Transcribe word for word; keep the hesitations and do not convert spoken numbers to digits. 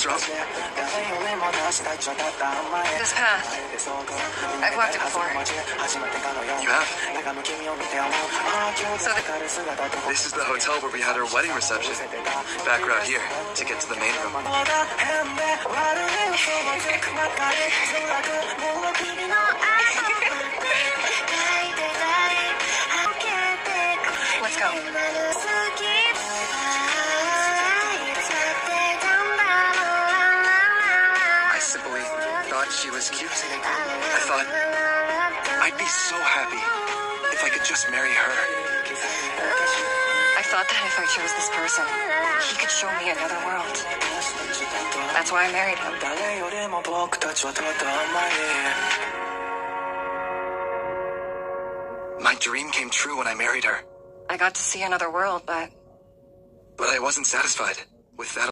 What's wrong? This path. I've walked it before. You have? So the This is the hotel where we had our wedding reception. Back route here to get to the main room. Let's go. I simply thought she was cute. I thought I'd be so happy if I could just marry her. I thought that if I chose this person, he could show me another world. That's why I married him. My dream came true when I married her, I got to see another world, but but I wasn't satisfied with that.